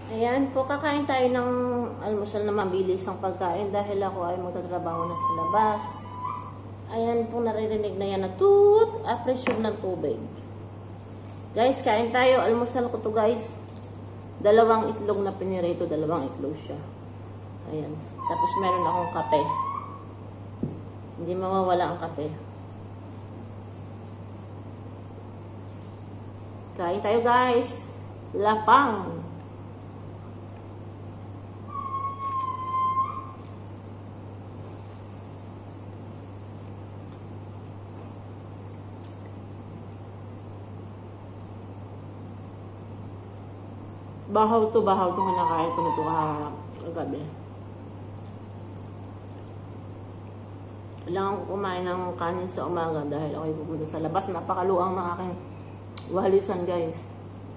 Ayan po, kakain tayo ng almusal na mabilis ang pagkain dahil ako ay magtatrabaho na sa labas. Ayan po, naririnig na yan na toot, pressure ng tubig. Guys, kain tayo. Almusal ko to guys. 2 itlog na pinirito, 2 itlog siya. Ayan. Tapos meron akong kape. Hindi mawawala ang kape. Kain tayo guys. Lapang. Bahaw to kinakain ko nito kagabi. Kailangan ko kumain ng kanin sa umaga dahil ako'y pupunta sa labas. Napakaluang ng aking walisan guys.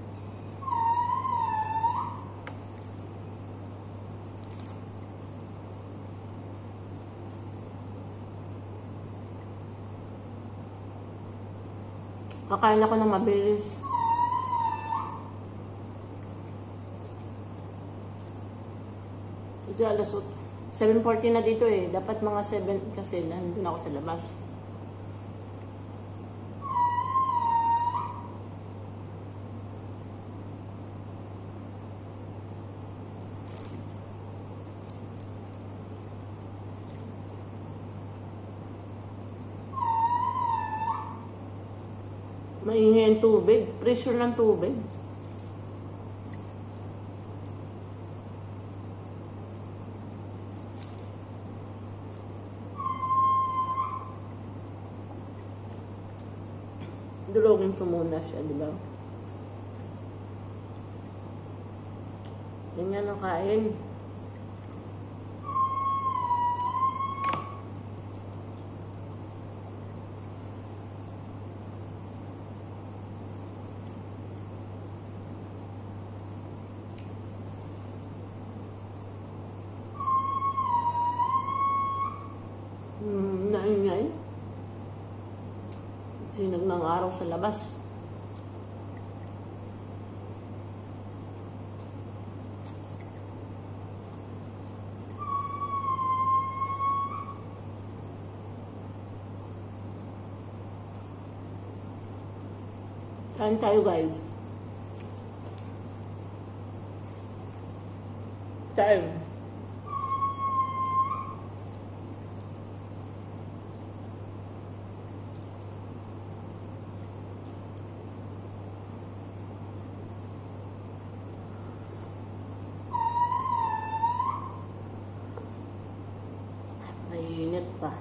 Kakain ako ng mabilis. Ito alas 7:40 na dito eh. Dapat mga 7 kasi nandun ako sa labas. Maingay ang tubig. Pressure ng tubig. Durogin ko muna siya, di ba? Ganyan ang kain. Naingay. Sinag ng araw sa labas. Kain tayo guys. Time. Mainit pa.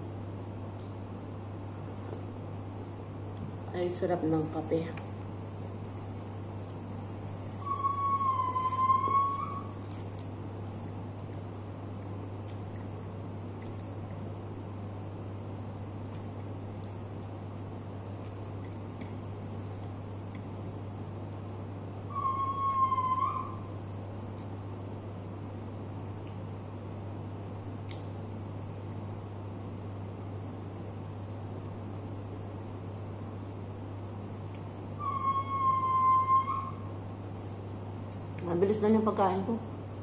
Ay, sarap ng kape. Mabilis na yung pagkain ko.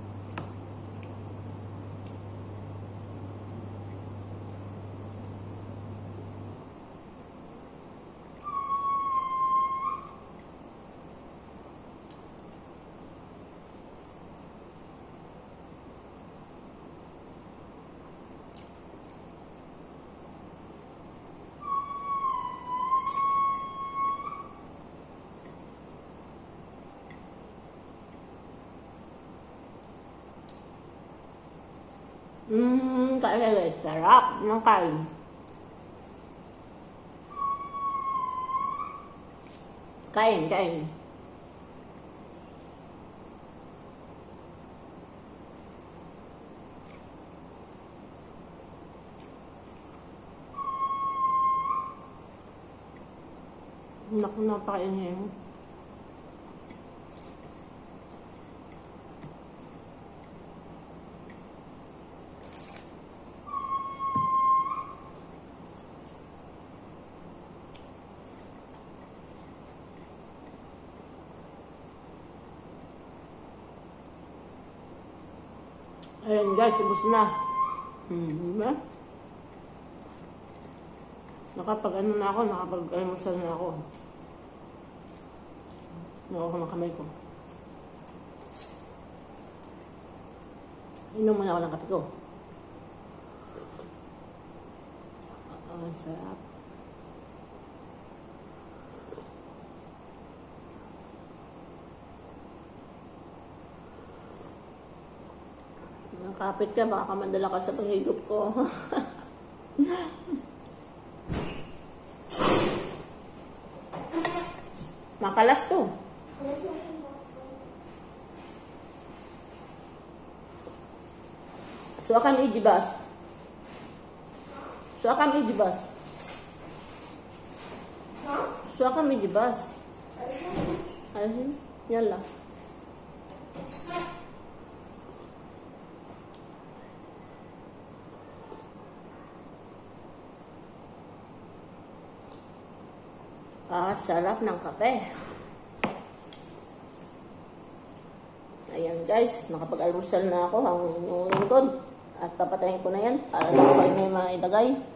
Kain guys. Sarap ng kain. Kain. Naku, napakaingay mo. Ayan guys, ubos na. Diba? Nakapag-ano na ako, nakapag-almusal na ako. Nakuha ko ng kamay ko. Inom muna ako ng kape ko. Ang sarap. Nakapit ka, baka mandala ka sa paghigop ko. Makalas to. So akam ijibas. So akam ijibas. So akam ijibas. Ayun, yalla. Sarap ng kape. Ayan guys, nakapag-almusal na ako ang inyong lingkod. At papatayin ko na yan para lang kayo may mailagay.